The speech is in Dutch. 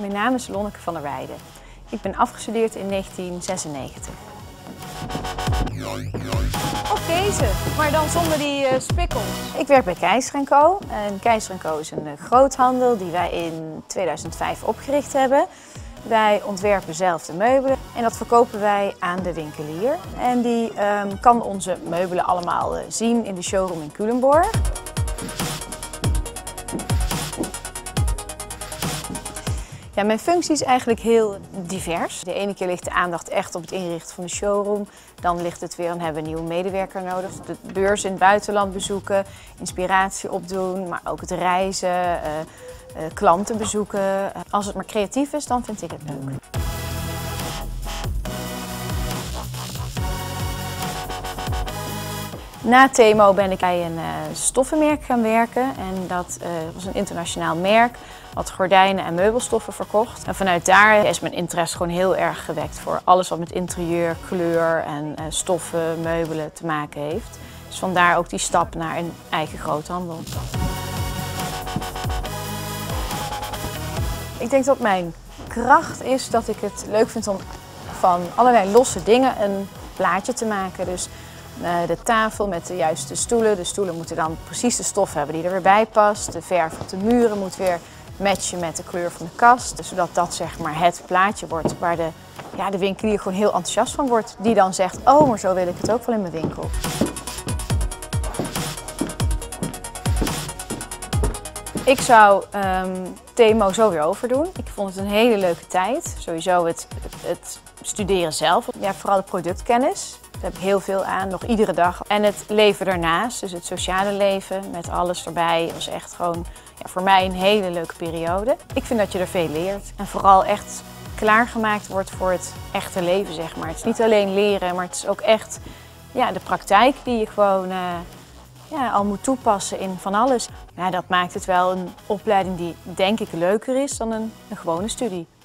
Mijn naam is Lonneke van der Weijden. Ik ben afgestudeerd in 1996. Of deze, maar dan zonder die spikkels. Ik werk bij Keizer & Co. En Keizer & Co is een groothandel die wij in 2005 opgericht hebben. Wij ontwerpen zelf de meubelen en dat verkopen wij aan de winkelier. En die kan onze meubelen allemaal zien in de showroom in Culemborg. Ja, mijn functie is eigenlijk heel divers. De ene keer ligt de aandacht echt op het inrichten van de showroom. Dan ligt het weer, dan hebben we een nieuwe medewerker nodig. De beurs in het buitenland bezoeken, inspiratie opdoen, maar ook het reizen, klanten bezoeken. Als het maar creatief is, dan vind ik het leuk. Na Temo ben ik bij een stoffenmerk gaan werken en dat was een internationaal merk wat gordijnen en meubelstoffen verkocht. En vanuit daar is mijn interesse gewoon heel erg gewekt voor alles wat met interieur, kleur en stoffen, meubelen te maken heeft. Dus vandaar ook die stap naar een eigen groothandel. Ik denk dat mijn kracht is dat ik het leuk vind om van allerlei losse dingen een plaatje te maken. Dus de tafel met de juiste stoelen. De stoelen moeten dan precies de stof hebben die er weer bij past. De verf op de muren moet weer matchen met de kleur van de kast. Zodat dat zeg maar het plaatje wordt waar de winkelier gewoon heel enthousiast van wordt. Die dan zegt, oh, maar zo wil ik het ook wel in mijn winkel. Ik zou Temo zo weer overdoen. Ik vond het een hele leuke tijd. Sowieso het studeren zelf. Ja, vooral de productkennis. Daar heb ik heel veel aan, nog iedere dag. En het leven daarnaast, dus het sociale leven met alles erbij, was echt gewoon voor mij een hele leuke periode. Ik vind dat je er veel leert en vooral echt klaargemaakt wordt voor het echte leven, zeg maar. Het is niet alleen leren, maar het is ook echt de praktijk die je gewoon al moet toepassen in van alles. Ja, dat maakt het wel een opleiding die denk ik leuker is dan een gewone studie.